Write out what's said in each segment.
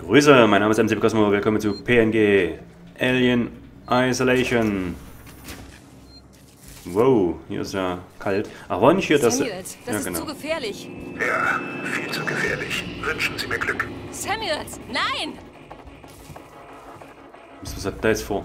Grüße, mein Name ist MC Cosmo, willkommen zu PNG Alien Isolation. Wow, hier ist ja kalt. Ach, war nicht hier das... Samuels, das ja, ist genau. zu gefährlich. Ja, viel zu gefährlich. Wünschen Sie mir Glück. Samuels, nein! Was hat der jetzt vor?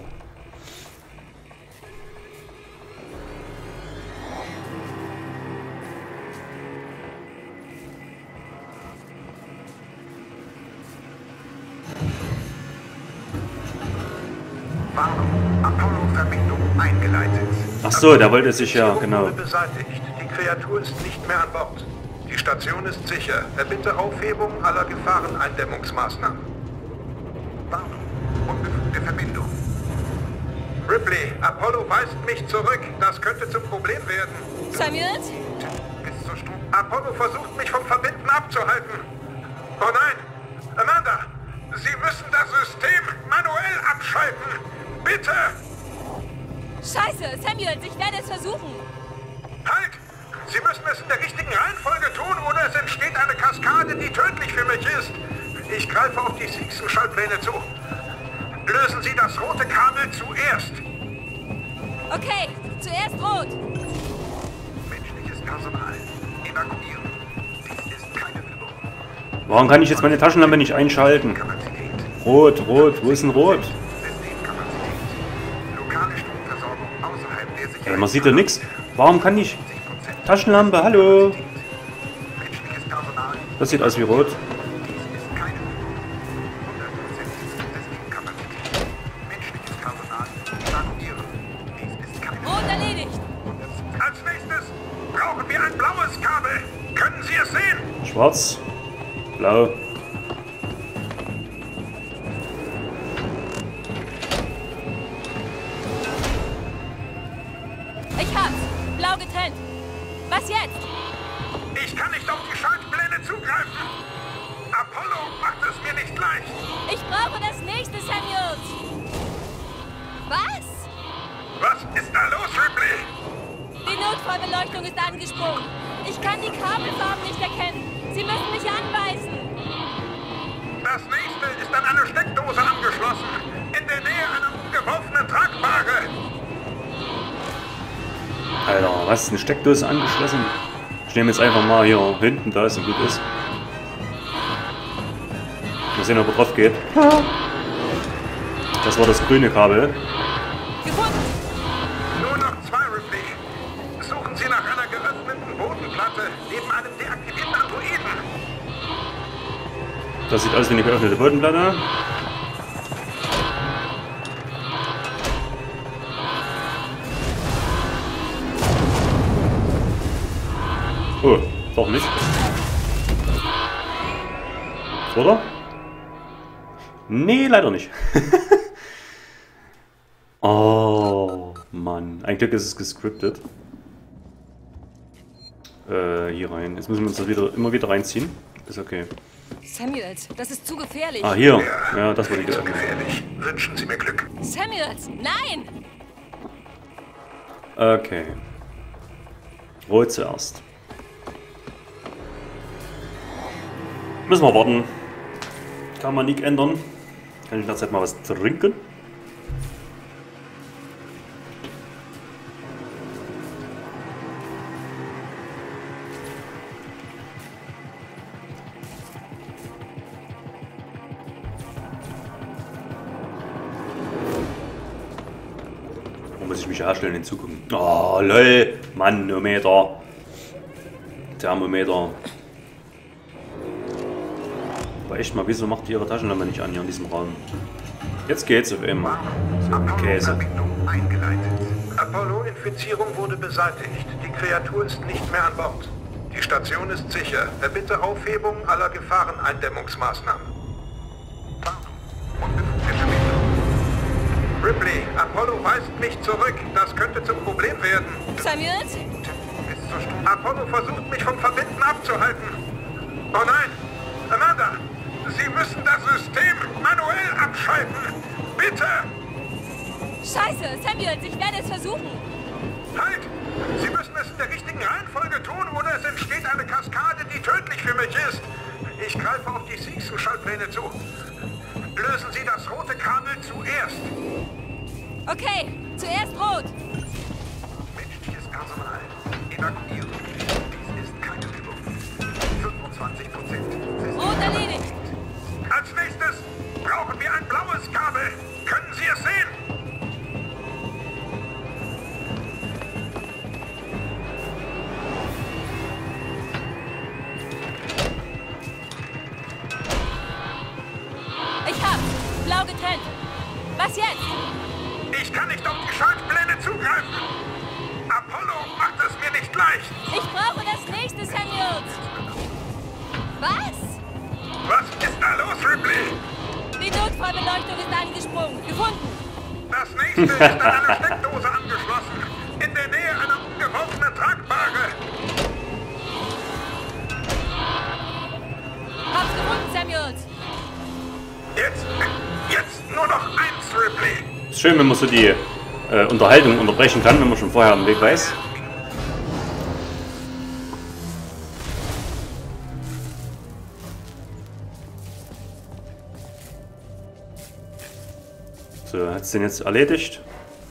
Warnung, Apollo-Verbindung eingeleitet. Ach so, der wollte sich ja, genau. Wurde beseitigt. Die Kreatur ist nicht mehr an Bord. Die Station ist sicher. Erbitte Aufhebung aller Gefahreneindämmungsmaßnahmen. Warnung, unbefugte Verbindung. Ripley, Apollo weist mich zurück. Das könnte zum Problem werden. Samuels? Bis zur Stunde. Apollo versucht mich vom Verbinden abzuhalten. Oh nein! Amanda! Sie müssen das System manuell abschalten! Bitte! Scheiße, Samuels, ich werde es versuchen. Halt! Sie müssen es in der richtigen Reihenfolge tun, oder es entsteht eine Kaskade, die tödlich für mich ist. Ich greife auf die Sixen-Schaltpläne zu. Lösen Sie das rote Kabel zuerst. Okay, zuerst rot. Menschliches Personal. Evakuieren. Dies ist keine Übung. Warum kann ich jetzt meine Taschenlampe nicht einschalten? Kapazität. Rot, rot, wo ist denn rot? Systemkapazität. Lokale Stromversorgung außerhalb der Sicherheit. Ey, man sieht doch nichts. Warum kann ich... Taschenlampe, hallo? Menschliches Personal. Das sieht aus wie rot. Dies ist keine Übung. 100% Systemkapazität. Menschliches Personal. Evakuieren. Dies ist keine Rot erledigt. Als nächstes brauchen wir ein blaues Kabel. Können Sie es sehen? Schwarz, blau. Ich hab's. Blau getrennt. Was jetzt? Ich kann nicht auf die Schaltpläne zugreifen. Apollo macht es mir nicht leicht. Ich brauche das nächste, Samuels. Was? Was ist da los, Ripley? Die Notfallbeleuchtung ist angesprungen. Ich kann die Kabelfarben nicht erkennen. Sie müssen mich anweisen. Das nächste ist an eine Steckdose angeschlossen. In der Nähe einer umgeworfenen Tragbare. Alter, was? Eine Steckdose angeschlossen? Ich nehme jetzt einfach mal hier hinten, da ist und gut ist. Mal sehen, ob er drauf geht. Das war das grüne Kabel. Gefunden. Nur noch 2, Ripley. Suchen Sie nach einer geöffneten Bodenplatte neben einem deaktivierten Androiden. Das sieht aus wie eine geöffnete Bodenplatte. Oh, doch nicht. Oder? Nee, leider nicht. Oh, Mann. Ein Glück ist es gescriptet. Hier rein. Jetzt müssen wir uns das immer wieder reinziehen. Ist okay. Samuels, das ist zu gefährlich. Ah, hier. Ja, das war die Viel zu geöffnet. gefährlich. Wünschen Sie mir Glück. Samuels, nein! Okay. Rot zuerst. Müssen wir warten. Kann man nicht ändern. Kann ich in der Zeit mal was trinken? Wo muss ich mich herstellen hinzugucken? Oh, lol. Manometer. Thermometer. Aber echt mal, wieso macht die ihre Taschenlampe nicht an hier in diesem Raum? Jetzt geht's auf einmal. So, Käse. Apollo-Verbindung eingeleitet. Apollo-Infizierung wurde beseitigt. Die Kreatur ist nicht mehr an Bord. Die Station ist sicher. Erbitte Aufhebung aller Gefahreneindämmungsmaßnahmen. Warnung. Unbefugte Verbindung. Ripley, Apollo weist mich zurück. Das könnte zum Problem werden. Samuels? Bis zur Stunde. Apollo versucht mich vom Verbinden abzuhalten. Oh nein! Amanda! Sie müssen das System manuell abschalten! Bitte! Scheiße, Samuels, ich werde es versuchen. Halt! Sie müssen es in der richtigen Reihenfolge tun, oder es entsteht eine Kaskade, die tödlich für mich ist. Ich greife auf die Seegson-Schaltpläne zu. Lösen Sie das rote Kabel zuerst. Okay, zuerst rot. Menschliches Personal. Evakuieren. Dies ist keine Übung. 25%. Rot erledigt. Als nächstes brauchen wir ein blaues Kabel. Können Sie es sehen? Ich hab's. Blau getrennt. Was jetzt? Ich kann nicht auf die Schaltpläne zugreifen. Apollo macht es mir nicht leicht. Ich brauche das nächste, Samuels. Was? Was ist da los, Ripley? Die Notfallbeleuchtung ist angesprungen. Gefunden. Das nächste ist an einer Steckdose angeschlossen. In der Nähe einer umgeworfenen Tragbare. Hab's gefunden, Samuels. Jetzt nur noch eins, Ripley. Ist schön, wenn man so die Unterhaltung unterbrechen kann, wenn man schon vorher den Weg weiß. So, hat es den jetzt erledigt?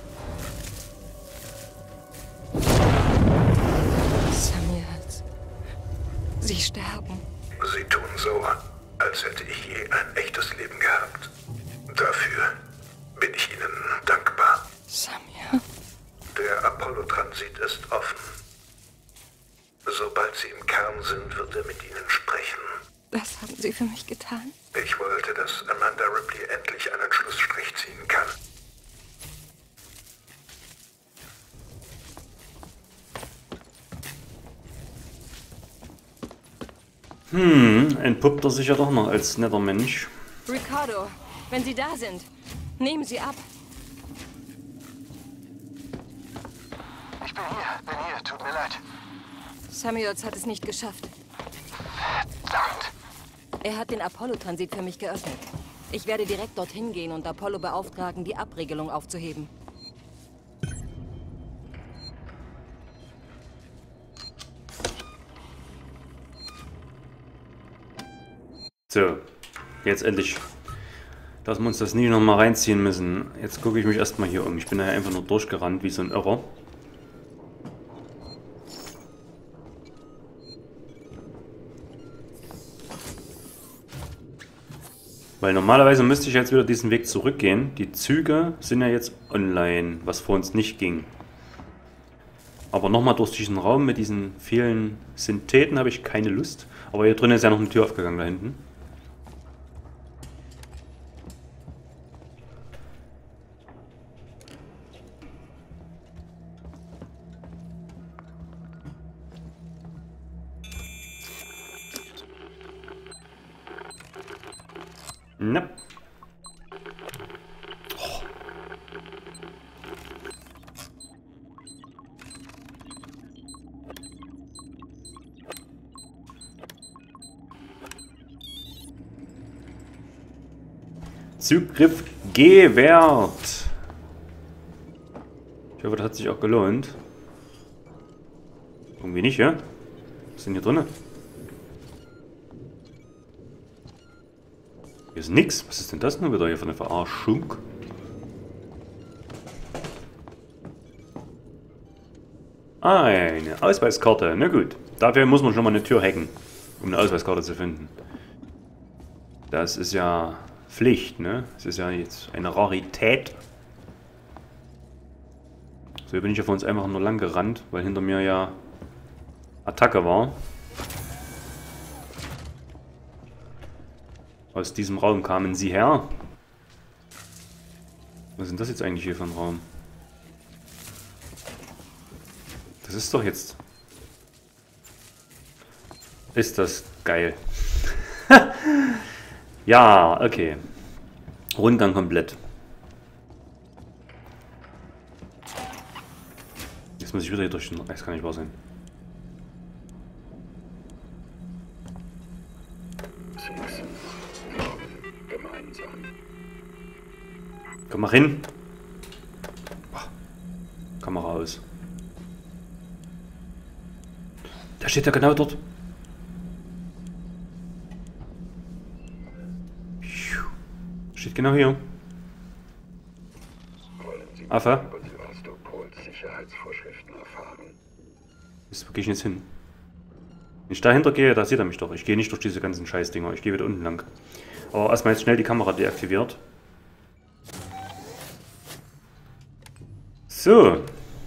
Samuels. Sie sterben. Sie tun so, als hätte ich je ein echtes Leben gehabt. Dafür bin ich Ihnen dankbar. Samuel. Der Apollo-Transit ist offen. Sobald Sie im Kern sind, wird er mit Ihnen sprechen. Das haben Sie für mich getan? Ich wollte, dass Amanda Ripley endlich einen Schlussstrich ziehen kann. Entpuppt er sich ja doch noch als netter Mensch. Ricardo, wenn Sie da sind, nehmen Sie ab. Ich bin hier, tut mir leid. Samuels hat es nicht geschafft. Verdammt. Er hat den Apollo-Transit für mich geöffnet. Ich werde direkt dorthin gehen und Apollo beauftragen, die Abregelung aufzuheben. So, jetzt endlich. Dass wir uns das nie noch mal reinziehen müssen. Jetzt gucke ich mich erstmal hier um. Ich bin ja einfach nur durchgerannt wie so ein Irrer. Weil normalerweise müsste ich jetzt wieder diesen Weg zurückgehen. Die Züge sind ja jetzt online, was vor uns nicht ging. Aber nochmal durch diesen Raum mit diesen vielen Syntheten habe ich keine Lust. Aber hier drin ist ja noch eine Tür aufgegangen da hinten. Na. Oh. Zugriff gewährt. Ich hoffe, das hat sich auch gelohnt. Irgendwie nicht, ja? Was ist denn hier drin? Hier ist nix. Was ist denn das nun wieder hier für eine Verarschung? Eine Ausweiskarte. Na gut. Dafür muss man schon mal eine Tür hacken, um eine Ausweiskarte zu finden. Das ist ja Pflicht, ne? Das ist ja jetzt eine Rarität. So, hier bin ich ja vor uns einfach nur lang gerannt, weil hinter mir ja Attacke war. Aus diesem Raum kamen sie her. Was ist denn das jetzt eigentlich hier für ein Raum? Das ist doch jetzt... Ist das geil. Ja, okay. Rundgang komplett. Jetzt muss ich wieder hier durch den... Das kann nicht wahr sein. Komm mal hin. Boah. Kamera aus. Da steht er genau dort. Steht genau hier. Wollen Sie Affe. über Sevastopols Sicherheitsvorschriften erfahren? Wo gehe ich jetzt hin? Wenn ich dahinter gehe, da sieht er mich doch. Ich gehe nicht durch diese ganzen Scheißdinger. Ich gehe wieder unten lang. Aber erstmal jetzt schnell die Kamera deaktiviert. So.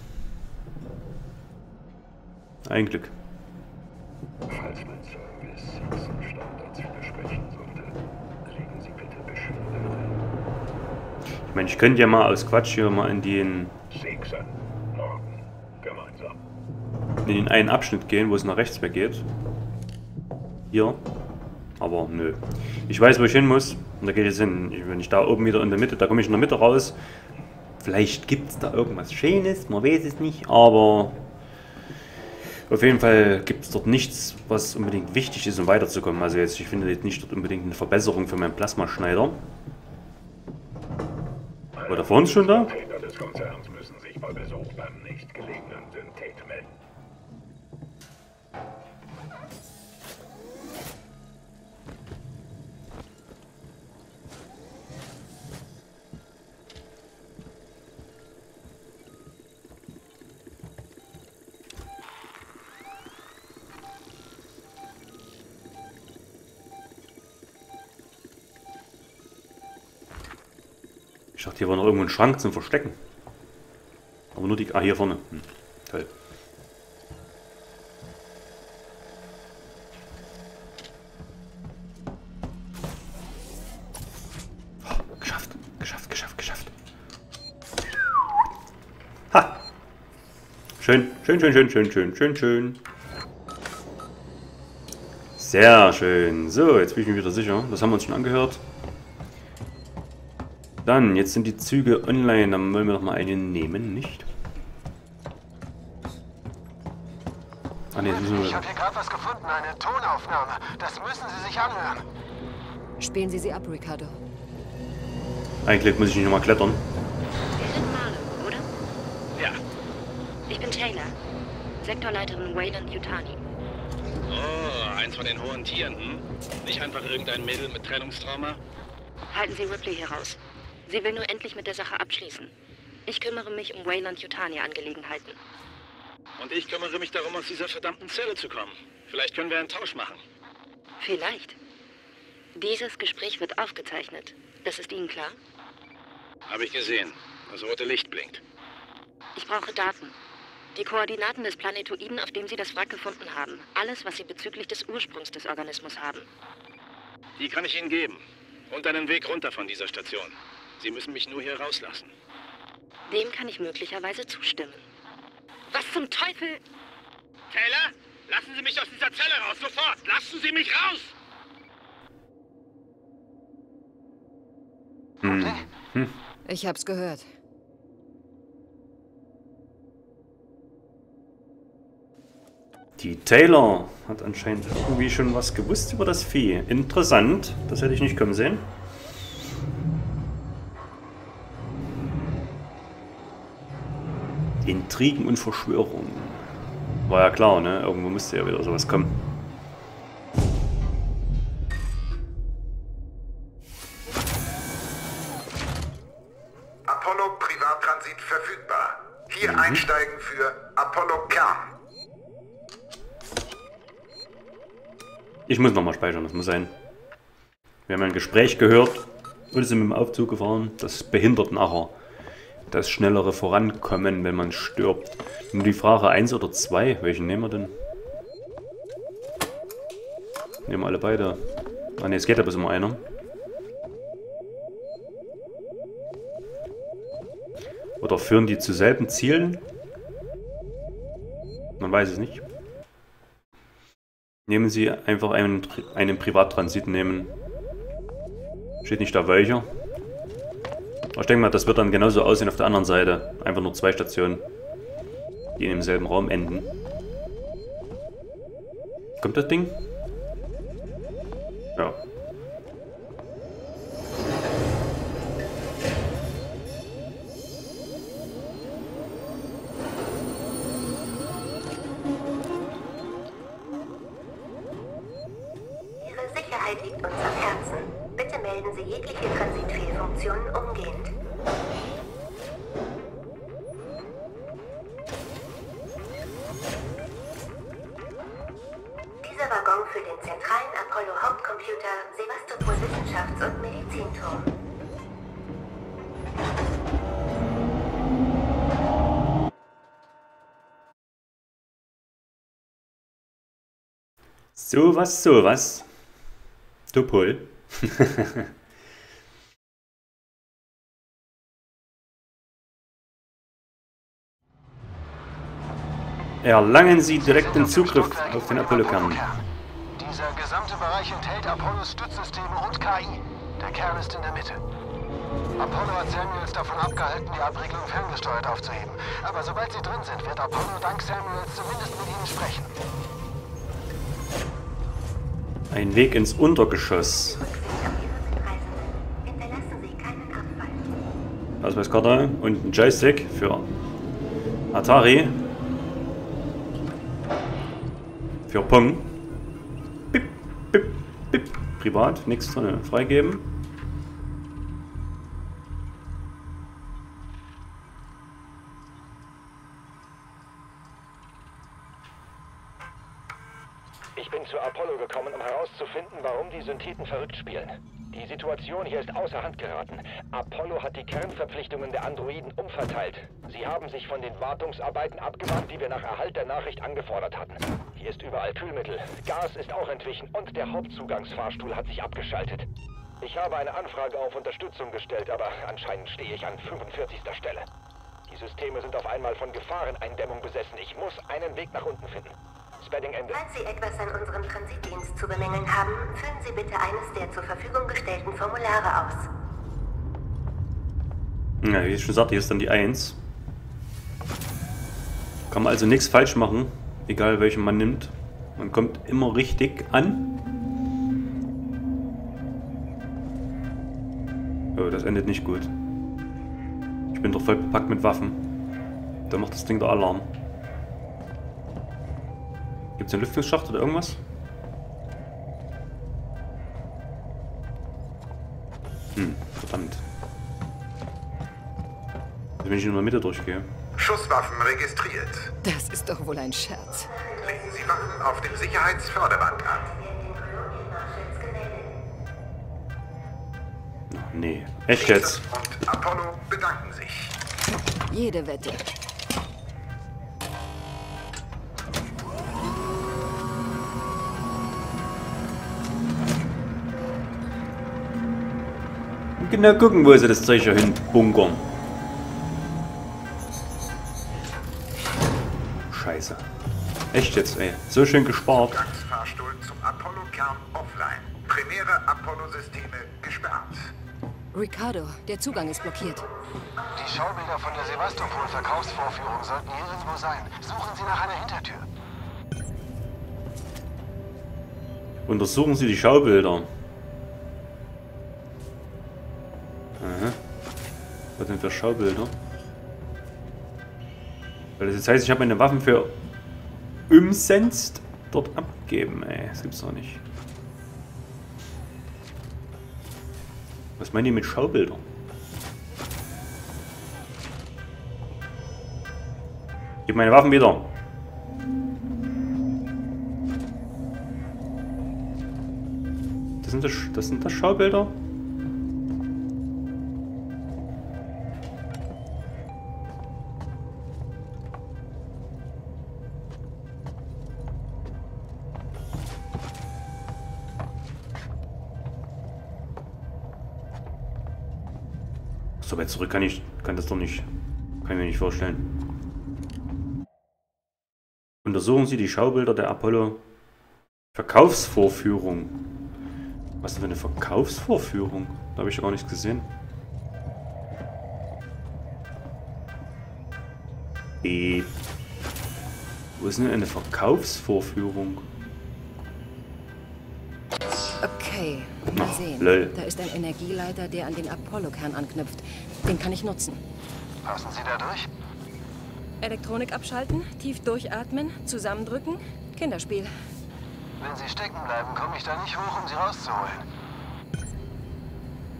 Ein Glück. Falls mein Service Sixen-Standards widersprechen sollte, legen Sie bitte Beschwerde ein. Ich meine, ich könnte ja mal aus Quatsch hier mal in Sixen, Norden, gemeinsam. den einen Abschnitt gehen, wo es nach rechts weg geht. Hier. Aber nö. Ich weiß, wo ich hin muss. Und da geht es hin. Wenn ich da oben wieder in der Mitte, da komme ich in der Mitte raus. Vielleicht gibt es da irgendwas Schönes, man weiß es nicht. Aber auf jeden Fall gibt es dort nichts, was unbedingt wichtig ist, um weiterzukommen. Also jetzt, ich finde jetzt nicht dort unbedingt eine Verbesserung für meinen Plasmaschneider. War der vor uns schon da? Vertreter des Konzerns müssen sich bei Besuch beim nächstgelegenen Synthete melden. Ich dachte, hier war noch irgendwo ein Schrank zum Verstecken. Aber nur die... Ah, hier vorne. Toll. Oh, geschafft. Geschafft. Ha! Schön. Sehr schön. So, jetzt bin ich mir wieder sicher. Das haben wir uns schon angehört. Dann, jetzt sind die Züge online. Dann wollen wir doch mal einen nehmen, nicht? Ah, nee, das müssen Ich wir... habe hier gerade was gefunden, eine Tonaufnahme. Das müssen Sie sich anhören. Spielen Sie sie ab, Ricardo. Eigentlich muss ich nicht nochmal klettern. Sie sind Marlowe, oder? Ja. Ich bin Taylor, Sektorleiterin Wayland Yutani. Oh, eins von den hohen Tieren, hm? Nicht einfach irgendein Mädel mit Trennungstrauma? Halten Sie Ripley hier raus. Sie will nur endlich mit der Sache abschließen. Ich kümmere mich um Wayland Yutani-Angelegenheiten. Und ich kümmere mich darum, aus dieser verdammten Zelle zu kommen. Vielleicht können wir einen Tausch machen. Vielleicht. Dieses Gespräch wird aufgezeichnet. Das ist Ihnen klar? Habe ich gesehen. Das rote Licht blinkt. Ich brauche Daten. Die Koordinaten des Planetoiden, auf dem Sie das Wrack gefunden haben. Alles, was Sie bezüglich des Ursprungs des Organismus haben. Die kann ich Ihnen geben. Und einen Weg runter von dieser Station. Sie müssen mich nur hier rauslassen. Dem kann ich möglicherweise zustimmen. Was zum Teufel? Taylor, lassen Sie mich aus dieser Zelle raus, sofort! Lassen Sie mich raus! Ich hab's gehört. Die Taylor hat anscheinend irgendwie schon was gewusst über das Vieh. Interessant. Das hätte ich nicht kommen sehen. Intrigen und Verschwörungen. War ja klar, ne? Irgendwo müsste ja wieder sowas kommen. Apollo Privattransit verfügbar. Hier einsteigen für Apollo Kern. Ich muss nochmal speichern, das muss sein. Wir haben ein Gespräch gehört und sind mit dem Aufzug gefahren. Das behindert nachher das schnellere Vorankommen, wenn man stirbt. Nur die Frage 1 oder 2, welchen nehmen wir denn? Nehmen wir alle beide. Ah ne, es geht ja bis immer einer. Oder führen die zu selben Zielen? Man weiß es nicht. Nehmen Sie einfach einen Privattransit nehmen. Steht nicht da welcher. Aber ich denke mal, das wird dann genauso aussehen auf der anderen Seite. Einfach nur 2 Stationen, die in demselben Raum enden. Kommt das Ding? Ja. Ihre Sicherheit liegt uns am Herzen. Bitte melden beenden Sie jegliche Transitfehlfunktionen umgehend. Dieser Waggon für den zentralen Apollo-Hauptcomputer Sevastopol Wissenschafts- und Medizinturm. Sowas. Topol. Erlangen Sie direkten Zugriff auf den Apollo-Kern. Dieser gesamte Bereich enthält Apollos Stützsysteme und KI. Der Kern ist in der Mitte. Apollo hat Samuels davon abgehalten, die Abriegelung ferngesteuert aufzuheben. Aber sobald sie drin sind, wird Apollo dank Samuels zumindest mit ihnen sprechen. Ein Weg ins Untergeschoss. Ausweiskarte und ein Joystick für Atari. Für Pong. Bip, bip, bip. Privat, nichts drin. Freigeben. Ich bin zu Apollo gekommen, um herauszufinden, warum die Syntheten verrückt spielen. Die Situation hier ist außer Hand geraten. Apollo hat die Kernverpflichtungen der Androiden umverteilt. Sie haben sich von den Wartungsarbeiten abgewandt, die wir nach Erhalt der Nachricht angefordert hatten. Hier ist überall Kühlmittel. Gas ist auch entwichen und der Hauptzugangsfahrstuhl hat sich abgeschaltet. Ich habe eine Anfrage auf Unterstützung gestellt, aber anscheinend stehe ich an 45. Stelle. Die Systeme sind auf einmal von Gefahreneindämmung besessen. Ich muss einen Weg nach unten finden. Spedding Ende. Falls Sie etwas an unserem Transitdienst zu bemängeln haben, füllen Sie bitte eines der zur Verfügung gestellten Formulare aus. Ja, wie ich schon sagte, hier ist dann die 1. Kann man also nichts falsch machen, egal welchen man nimmt. Man kommt immer richtig an. Oh, das endet nicht gut. Ich bin doch voll bepackt mit Waffen. Da macht das Ding der Alarm. Gibt es einen Lüftungsschacht oder irgendwas? Verdammt. Also wenn ich in der Mitte durchgehe. Schusswaffen registriert. Das ist doch wohl ein Scherz. Legen Sie Waffen auf dem Sicherheitsförderband an. Ach, nee. Echt jetzt? Und Apollo bedanken sich. Jede Wette. Genau gucken, wo sie das Zeug hin bunkern. Scheiße. Echt jetzt, ey. So schön gespart. Zugangsfahrstuhl zum Apollo-Kern offline. Primäre Apollo-Systeme gesperrt. Ricardo, der Zugang ist blockiert. Die Schaubilder von der Sevastopol-Verkaufsvorführung sollten hier irgendwo sein. Suchen Sie nach einer Hintertür. Untersuchen Sie die Schaubilder. Aha. Was sind für Schaubilder? Weil das jetzt heißt, ich habe meine Waffen für umsonst dort abgeben, ey. Das gibt's doch nicht. Was meinen die mit Schaubildern? Gib meine Waffen wieder. Das sind das Schaubilder? So weit zurück kann das doch nicht. Kann ich mir nicht vorstellen. Untersuchen Sie die Schaubilder der Apollo Verkaufsvorführung. Was ist denn für eine Verkaufsvorführung? Da habe ich ja gar nichts gesehen. Wo ist denn eine Verkaufsvorführung? Okay, mal sehen. Lol. Da ist ein Energieleiter, der an den Apollo-Kern anknüpft. Den kann ich nutzen. Passen Sie da durch? Elektronik abschalten, tief durchatmen, zusammendrücken. Kinderspiel. Wenn Sie stecken bleiben, komme ich da nicht hoch, um Sie rauszuholen.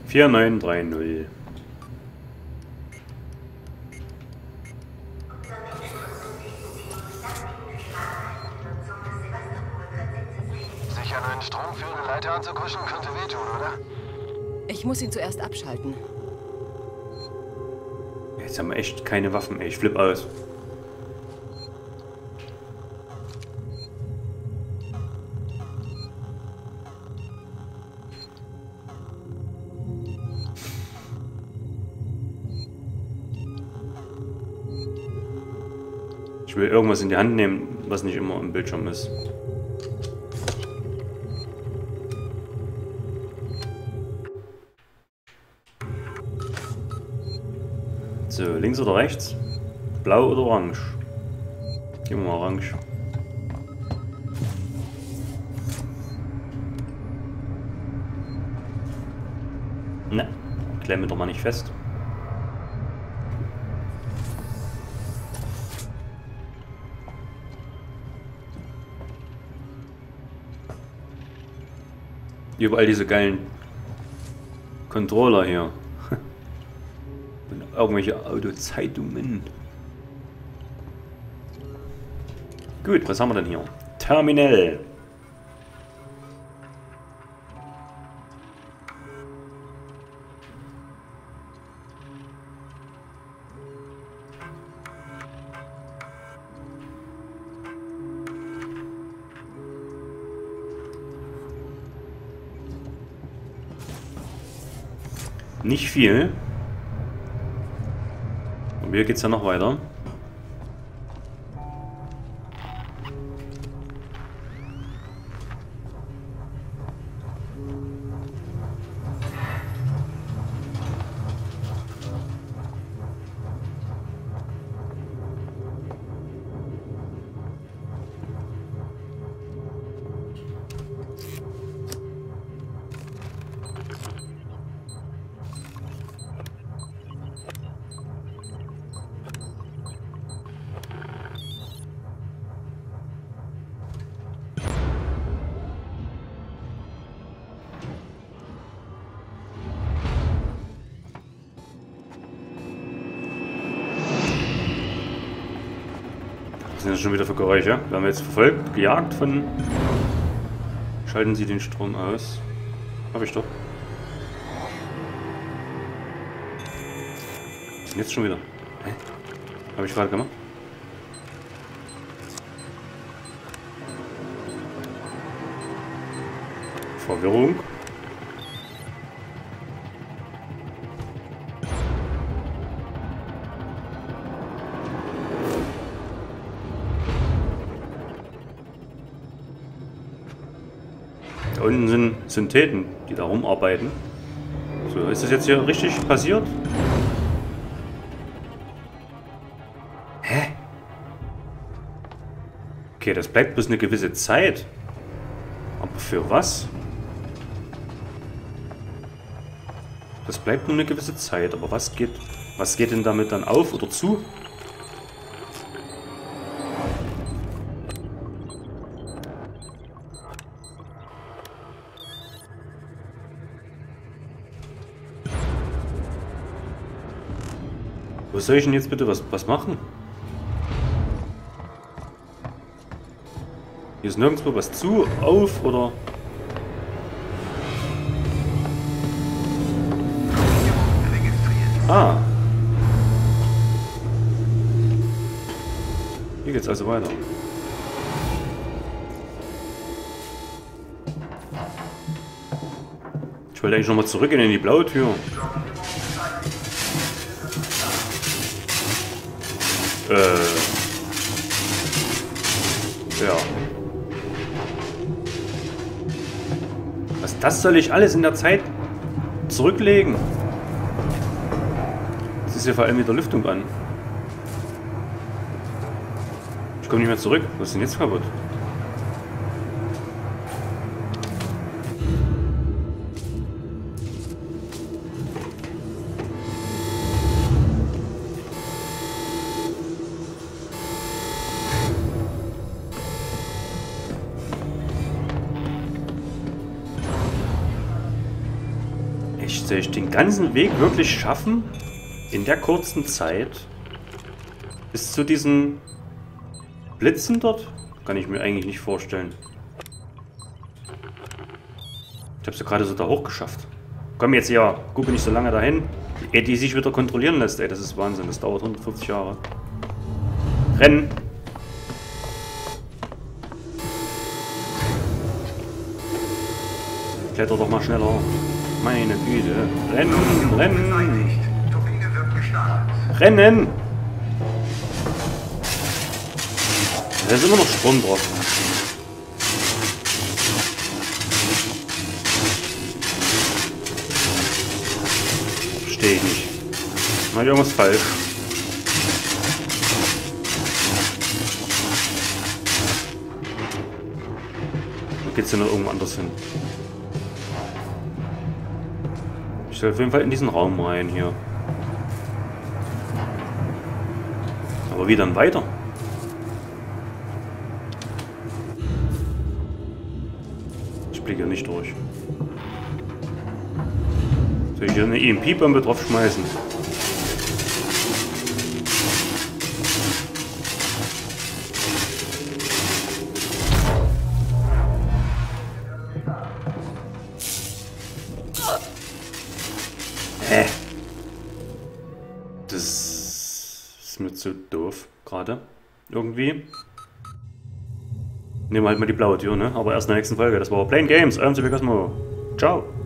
4930. Sich an einen stromführende Leiter anzukuschen, könnte wehtun, oder? Ich muss ihn zuerst abschalten. Jetzt haben wir echt keine Waffen, ey. Ich flipp aus. Ich will irgendwas in die Hand nehmen, was nicht immer am Bildschirm ist. So, links oder rechts? Blau oder orange? Gehen wir mal orange. Ne, klemme doch mal nicht fest. Überall diese geilen Controller hier. Und irgendwelche Autozeitungen. Gut, was haben wir denn hier? Terminal. Nicht viel. Und hier geht's ja noch weiter. Was sind das schon wieder für Geräusche? Werden wir jetzt verfolgt, gejagt von... Schalten Sie den Strom aus. Hab ich doch. Was ist denn jetzt schon wieder? Hä? Hab ich gerade gemacht? Verwirrung. Da unten sind Syntheten, die da rumarbeiten. So, ist das jetzt hier richtig passiert? Hä? Okay, das bleibt bloß eine gewisse Zeit. Aber für was? Das bleibt nur eine gewisse Zeit, aber was geht denn damit dann auf oder zu? Wo soll ich denn jetzt bitte was machen? Hier ist nirgendwo was zu, auf oder... Ah. Hier geht's also weiter. Ich wollte eigentlich nochmal zurückgehen in die blaue Tür. Ja. Das soll ich alles in der Zeit zurücklegen? Das ist ja vor allem mit der Lüftung an. Ich komme nicht mehr zurück. Was ist denn jetzt kaputt? Echt? Soll ich den ganzen Weg wirklich schaffen? In der kurzen Zeit? Bis zu diesen Blitzen dort? Kann ich mir eigentlich nicht vorstellen. Ich habe es ja gerade so da hoch geschafft. Komm jetzt hier, gucke nicht so lange dahin. Ehe die sich wieder kontrollieren lässt, ey, das ist Wahnsinn. Das dauert 150 Jahre. Rennen! Kletter doch mal schneller. Meine Güte. Rennen, rennen! Rennen! Da ist immer noch Strom drauf. Verstehe ich nicht. Mach ich irgendwas falsch? Wo geht's denn noch irgendwo anders hin? Ich soll auf jeden Fall in diesen Raum rein hier. Aber wie dann weiter? Ich blicke hier nicht durch. Soll ich hier eine EMP-Bombe drauf schmeißen? Das ist mir zu doof gerade. Irgendwie. Nehmen wir halt mal die blaue Tür, ne? Aber erst in der nächsten Folge. Das war Playing Games. Euer Cosmo. Ciao.